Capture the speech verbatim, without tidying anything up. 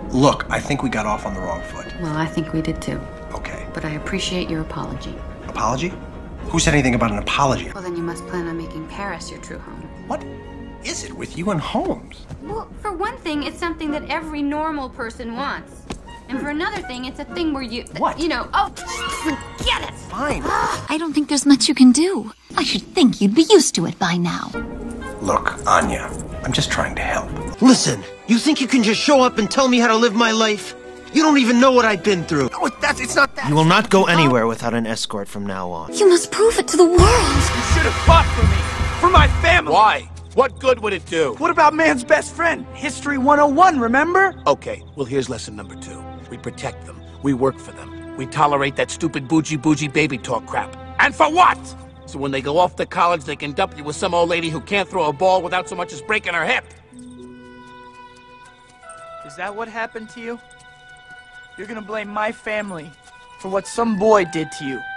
Look, I think we got off on the wrong foot. Well, I think we did too. Okay. But I appreciate your apology. Apology? Who said anything about an apology? Well, then you must plan on making Paris your true home. What is it with you and Holmes? Well, for one thing, it's something that every normal person wants. And for another thing, it's a thing where you... What? You know, oh, forget it! Fine. I don't think there's much you can do. I should think you'd be used to it by now. Look, Anya, I'm just trying to help. Listen, you think you can just show up and tell me how to live my life? You don't even know what I've been through. No, that's, it's not that. You will not go anywhere without an escort from now on. You must prove it to the world. You should have fought for me. For my family. Why? What good would it do? What about man's best friend? History one oh one, remember? Okay, well here's lesson number two. We protect them. We work for them. We tolerate that stupid bougie bougie baby talk crap. And for what? So when they go off to college, they can dump you with some old lady who can't throw a ball without so much as breaking her hip. Is that what happened to you? You're gonna blame my family for what some boy did to you.